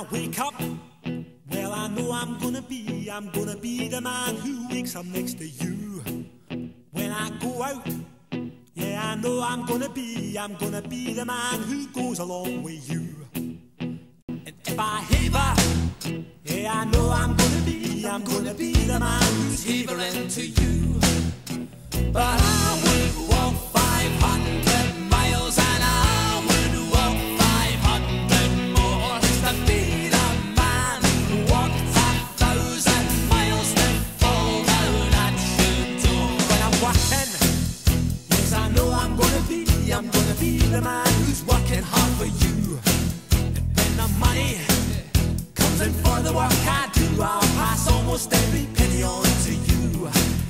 I wake up, well, I know I'm gonna be the man who wakes up next to you. When I go out, yeah, I know I'm gonna be the man who goes along with you. And if I haver, yeah, I know I'm gonna be the man who's havering to you. But I would walk 500 miles and I would walk 500 more just to be the man who walked 1,000 miles to fall down at your door. When I'm working, yes, I know I'm gonna be the man who's working hard for you. And when the money comes in for the work I do, I'll pass almost every penny on to you.